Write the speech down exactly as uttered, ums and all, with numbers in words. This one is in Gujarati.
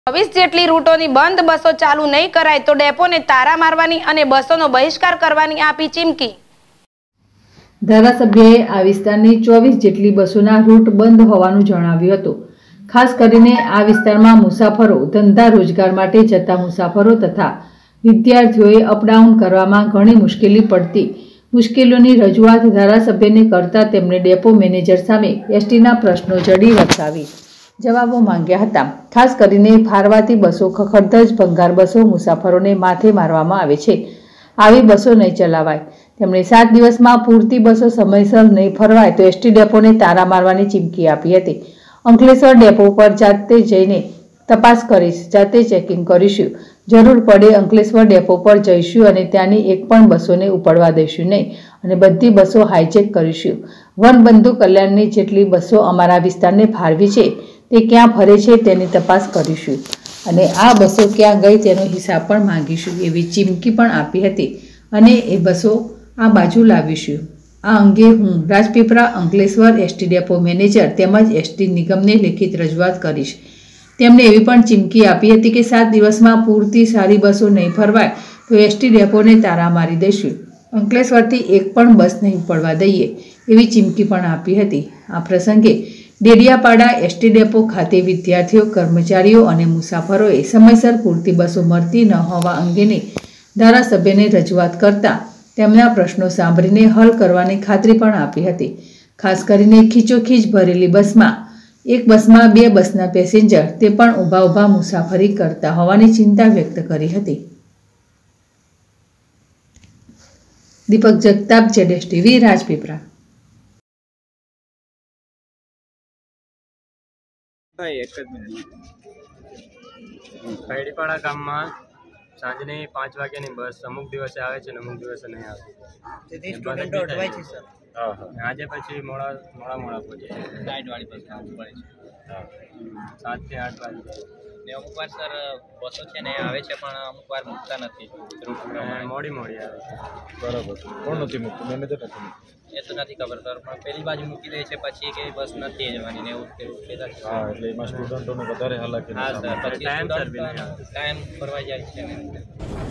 ચોવીસ જેટલી રૂટોની બંધ બસો ચાલુ નહીં કરાય તો ડેપોને તારા મારવાની અને બસોનો બહિષ્કાર કરવાની આપી ચીમકી। ધારાસભ્યએ આ વિસ્તારની ચોવીસ જેટલી બસોના રૂટ બંધ હોવાનું જણાવ્યું હતું। ખાસ કરીને આ વિસ્તારમાં મુસાફરો, ધંધા રોજગાર માટે જતા મુસાફરો તથા વિદ્યાર્થીઓએ અપડાઉન કરવામાં ઘણી મુશ્કેલી પડતી મુશ્કેલીઓની રજૂઆત ધારાસભ્યને કરતા તેમણે ડેપો મેનેજર સામે એસટીના પ્રશ્નો જડી વરસાવી જવાબો માંગ્યા હતા। ખાસ કરીને ફારવાતી બસો, ખખડધજ ભંગાર બસો મુસાફરોને માથે મારવામાં આવે છે। આવી બસો નહીં ચલાવાય। તેમણે સાત દિવસમાં પૂરતી બસો સમયસર નહીં ફરવાય તો એસટી ડેપોને તારા મારવાની ચીમકી આપી હતી। અંકલેશ્વર ડેપો પર જાતે જઈને તપાસ કરીશ, જાતે ચેકિંગ કરીશું, જરૂર પડે અંકલેશ્વર ડેપો પર જઈશું અને ત્યાંની એક પણ બસોને ઉપાડવા દઈશું નહીં અને બધી બસો હાઈચેક કરીશું। વનબંધુ કલ્યાણની જેટલી બસો અમારા વિસ્તારને ફાળવી છે તે ક્યાં ફરે છે તેની તપાસ કરીશું અને આ બસો ક્યાં ગઈ તેનો હિસાબ પણ માંગીશું એવી ચીમકી પણ આપી હતી અને એ બસો આ બાજુ લાવીશું। આ અંગે હું Rajpipla Ankleshwar ST depot manager તેમજ એસટી નિગમને લેખિત રજૂઆત કરીશ। તેમણે એવી પણ ચીમકી આપી હતી કે સાત દિવસમાં પૂરતી સારી બસો નહીં ફરવાય તો એસટી ડેપોને તારા મારી દઈશું, અંકલેશ્વરથી એક પણ બસ નહીં પડવા દઈએ એવી ચીમકી પણ આપી હતી। આ પ્રસંગે ડેડિયાપાડા એસટી ડેપો ખાતે વિદ્યાર્થીઓ, કર્મચારીઓ અને મુસાફરોએ સમયસર પૂરતી બસો મળતી ન હોવા અંગેની ધારાસભ્યને રજૂઆત કરતા તેમના પ્રશ્નો સાંભળીને હલ કરવાની ખાતરી પણ આપી હતી। ખાસ કરીને ખીચોખીચ ભરેલી બસમાં એક બસમાં બે બસના પેસેન્જર તે પણ ઊભા ઊભા મુસાફરી કરતા હોવાની ચિંતા વ્યક્ત કરી હતી। દીપક જગતાપ, ઝેડએસટીવી, રાજપીપળા। એક જ મિનિટ ખૈડીપાડા ગામમાં સાંજની પાંચ વાગ્યાની બસ અમુક દિવસે આવે છે ને અમુક દિવસે નહીં આવે છે। આજે પછી મોડા મોડા મોડા પહોંચે છે, નાઇટવાળી બસ પડે છે સાતથી આઠ વાગે ને અમુક વાર સર બસો છે ને આવે છે પણ અમુક વાર મૂકતા નથી, મોડી મોડી આવે છે। બરાબર, કોણ નથી મૂકતું? મેનેજર નથી મૂકતું એ તો નથી ખબર સર, પણ પેલી બાજુ મૂકી દે છે પછી કે બસ નથી જવાની ને એવું કહેતા છે। હા, એટલે એમાં સ્ટુડન્ટોને વધારે હાલાકી। હા સર, પછી ટાઈમ સર ટાઈમ ફરવા જાય છે ને